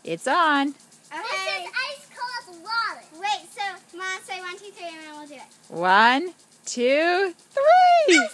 It's on. Okay. This is ice cold water. Wait, so Mom, say 1, 2, 3, and then we'll do it. 1, 2, 3.